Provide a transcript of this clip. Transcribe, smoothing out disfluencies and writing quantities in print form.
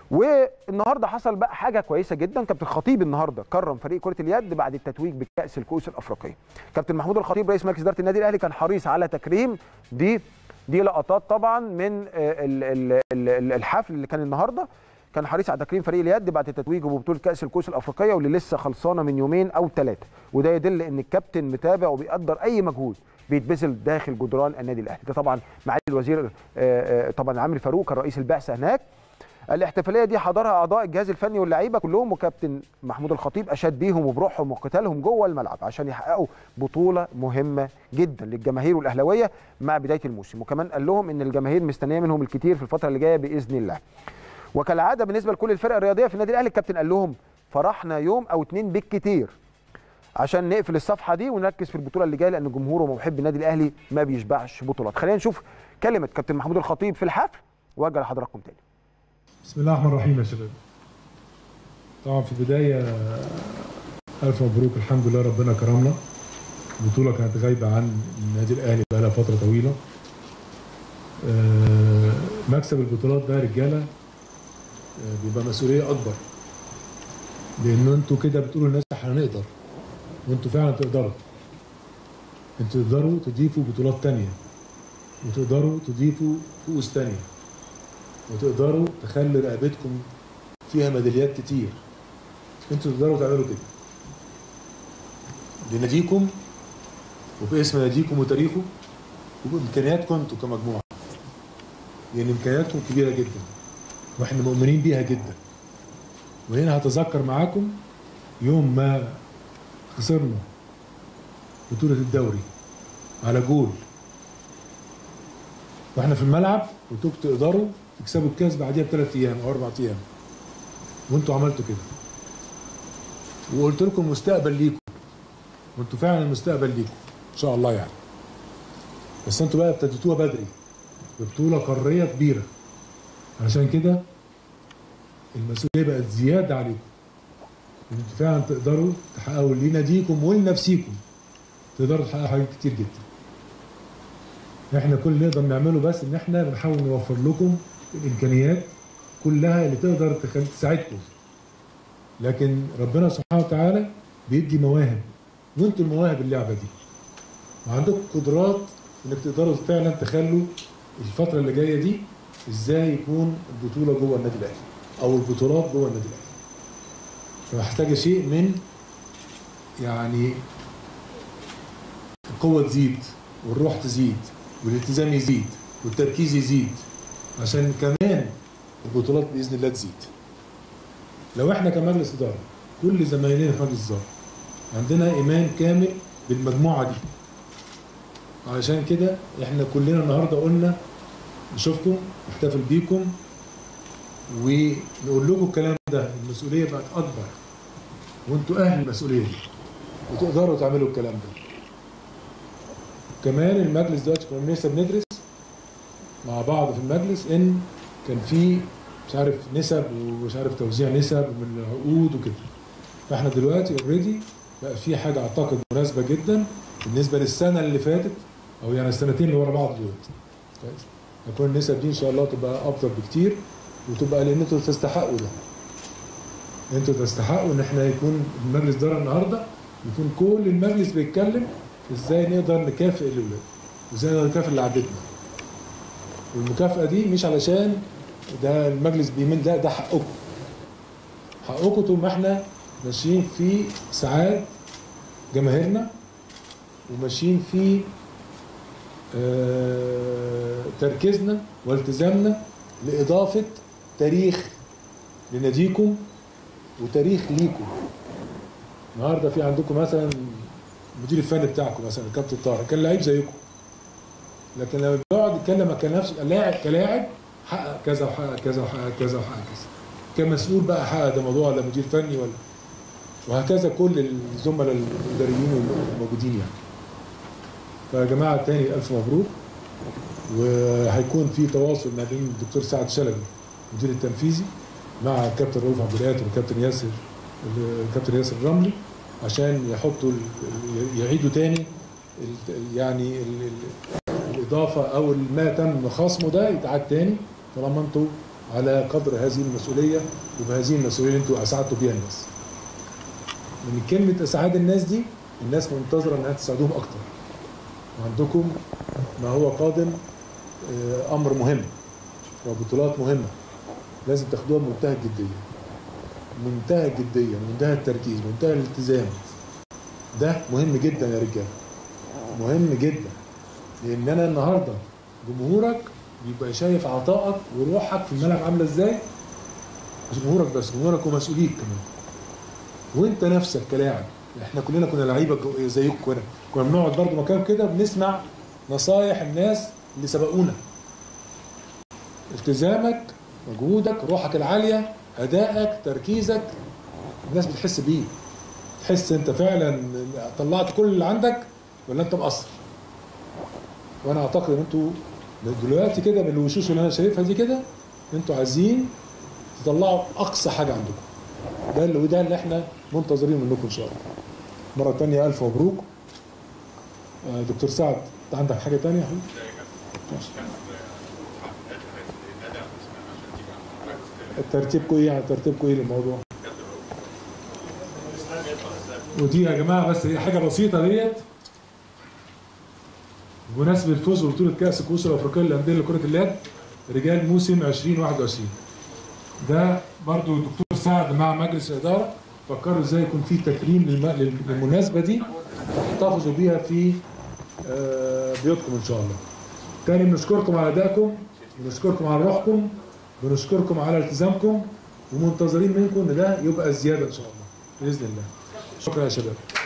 والنهارده حصل بقى حاجه كويسه جدا. كابتن الخطيب النهارده كرم فريق كره اليد بعد التتويج بكاس الكؤوس الافريقيه. كابتن محمود الخطيب رئيس مجلس اداره النادي الاهلي كان حريص على تكريم دي لقطات طبعا من الحفل اللي كان النهارده. كان حريص على تكريم فريق اليد بعد تتويجه ببطوله كاس الكؤوس الافريقيه واللي لسه خلصانه من يومين او 3، وده يدل ان الكابتن متابع وبيقدر اي مجهود بيتبذل داخل جدران النادي الاهلي. ده طبعا معالي الوزير طبعا عامر فاروق كان رئيس البعثه هناك. الاحتفاليه دي حضرها اعضاء الجهاز الفني واللعيبه كلهم، وكابتن محمود الخطيب اشاد بيهم وبروحهم وقتالهم جوه الملعب عشان يحققوا بطوله مهمه جدا للجماهير والاهلاويه مع بدايه الموسم. وكمان قال لهم ان الجماهير مستنيه منهم الكتير في الفتره اللي جايه باذن الله. وكالعاده بالنسبه لكل الفرق الرياضيه في النادي الاهلي الكابتن قال لهم فرحنا يوم او 2 بالكتير عشان نقفل الصفحه دي ونركز في البطوله اللي جايه، لان جمهور ومحب النادي الاهلي ما بيشبعش بطولات. خلينا نشوف كلمه كابتن محمود الخطيب في الحفل وارجع لحضراتكم تاني. بسم الله الرحمن الرحيم يا شباب. طبعا في البدايه الف مبروك، الحمد لله ربنا كرمنا. البطوله كانت غايبه عن النادي الاهلي بقى لها فتره طويله. مكسب البطولات ده يا رجاله بيبقى مسؤوليه اكبر، لان انتوا كده بتقولوا للناس احنا هنقدر، وانتوا فعلا تقدروا. انتوا تقدروا تضيفوا بطولات تانيه، وتقدروا تضيفوا كؤوس تانيه، وتقدروا تخلي رقبتكم فيها ميداليات كتير. انتوا تقدروا تعملوا كده لناديكم وباسم ناديكم وتاريخه وبامكانياتكم انتوا كمجموعه، لان امكانياتكم كبيره جدا واحنا مؤمنين بيها جدا. وهنا هتذكر معاكم يوم ما خسرنا بطوله الدوري على جول واحنا في الملعب، وانتوا تقدروا تكسبوا الكاس بعديها ب3 ايام او 4 ايام، وانتوا عملتوا كده. وقلت لكم مستقبل ليكم، وانتوا فعلا المستقبل ليكم ان شاء الله يعني. بس انتوا بقى ابتديتوها بدري ببطوله قاريه كبيره، عشان كده المسؤوليه بقت زياده عليكم. انتوا فعلا تقدروا تحققوا لناديكم ولنفسيكم، تقدروا تحققوا حاجات كتير جدا. احنا كل اللي نقدر نعمله بس ان احنا بنحاول نوفر لكم الامكانيات كلها اللي تقدر تساعدكم. لكن ربنا سبحانه وتعالى بيدي مواهب، وانتوا المواهب اللعبه دي، وعندكم قدرات انك تقدروا فعلا تخلوا الفتره اللي جايه دي ازاي يكون البطوله جوه النادي الاهلي او البطولات جوه النادي الاهلي. فمحتاجه شيء من يعني القوه تزيد والروح تزيد والالتزام يزيد والتركيز يزيد، عشان كمان البطولات باذن الله تزيد. لو احنا كمجلس اداره كل زمايلنا في مجلس الاداره عندنا ايمان كامل بالمجموعه دي، علشان كده احنا كلنا النهارده قلنا نشوفكم نحتفل بيكم ونقول لكم الكلام ده. المسؤوليه بقت اكبر وانتوا اهل المسؤوليه دي وتقدروا تعملوا الكلام ده. كمان المجلس دلوقتي كنا لسه بندرس مع بعض في المجلس ان كان في مش عارف نسب ومش عارف توزيع نسب من العقود وكده. فاحنا دلوقتي اوريدي بقى في حاجه اعتقد مناسبه جدا بالنسبه للسنه اللي فاتت، او يعني السنتين اللي ورا بعض دلوقتي. كويس. هتكون النسب دي ان شاء الله تبقى افضل بكتير، وتبقى لان انتوا تستحقوا ده. انتوا تستحقوا ان احنا يكون المجلس ده النهارده يكون كل المجلس بيتكلم ازاي نقدر نكافئ الاولاد وازاي نقدر نكافئ اللي عدتنا. والمكافاه دي مش علشان ده المجلس بيمن، لا ده حقكم. حقكم طول ما احنا ماشيين في سعاد جماهيرنا وماشيين في تركيزنا والتزامنا لإضافة تاريخ لناديكم وتاريخ ليكم. النهارده في عندكم مثلا المدير الفني بتاعكم مثلا الكابتن طارق كان لعيب زيكم، لكن لما بيقعد يتكلم كان نفسه لاعب كلاعب حقق كذا وحقق كذا وحقق كذا وحقق كذا، كمسؤول بقى حقق ده موضوع ولا مدير فني ولا، وهكذا كل الزملاء الاداريين الموجودين يعني. فيا جماعه تاني الف مبروك، وهيكون في تواصل ما بين الدكتور سعد شلبي المدير التنفيذي مع الكابتن رؤوف عبد القادر والكابتن ياسر الرملي عشان يحطوا يعيدوا تاني يعني الاضافه او ما تم خصمه ده يتعاد تاني، طالما انتوا على قدر هذه المسؤوليه وبهذه المسؤوليه اللي انتوا اسعدتوا بيها الناس. من كلمه اسعاد الناس دي، الناس منتظره انها تساعدوهم اكتر. وعندكم ما هو قادم امر مهم وبطولات مهمه لازم تاخدوها بمنتهى الجديه. منتهى الجديه، منتهى التركيز، منتهى الالتزام. ده مهم جدا يا رجاله. مهم جدا. لان انا النهارده جمهورك بيبقى شايف عطائك وروحك في الملعب عامله ازاي. مش جمهورك بس، جمهورك ومسؤوليك كمان. وانت نفسك كلاعب. احنا كلنا كنا لعيبه زيكم كنا بنقعد برضه مكان كده بنسمع نصايح الناس اللي سبقونا. التزامك، مجهودك، روحك العاليه، ادائك، تركيزك، الناس بتحس بيه. تحس انت فعلا طلعت كل اللي عندك ولا انت مقصر. وانا اعتقد ان انتوا دلوقتي كده من الوشوش اللي انا شايفها دي كده انتوا عايزين تطلعوا اقصى حاجه عندكم. ده اللي احنا منتظرين منكم ان شاء الله. مره ثانيه الف مبروك. دكتور سعد انت عندك حاجه ثانيه يا حبيبي؟ ترتيبكم ايه يعني؟ ترتيبكم ايه للموضوع؟ ودي يا جماعه بس هي حاجه بسيطه ديت بمناسبه الفوز ببطوله كاس الكؤوس الافريقيه للانديه لكره اليد رجال موسم 2021. ده برضو الدكتور سعد مع مجلس الاداره فكروا ازاي يكون في تكريم للمناسبه دي تحتفظوا بيها في بيوتكم ان شاء الله. تاني بنشكركم على ادائكم، بنشكركم على روحكم، بنشكركم على التزامكم، ومنتظرين منكم ان ده يبقى زياده ان شاء الله باذن الله. شكرا يا شباب.